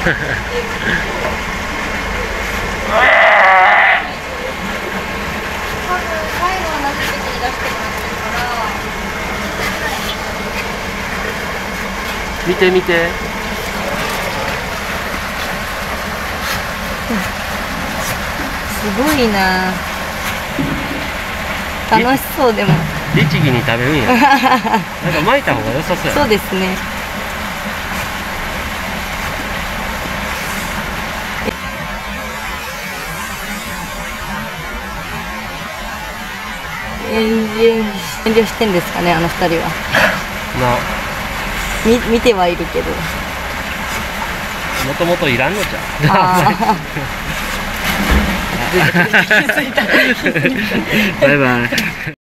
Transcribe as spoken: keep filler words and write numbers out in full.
見て見て。 すごいな。楽しそうでも。 律儀に食べるんや。なんか巻いた方が良さそうや。 そうですね。遠慮遠慮してんですかね、あの二人は。 な。 み見てはいるけど。 もともといらんのじゃん。 あバイバイ。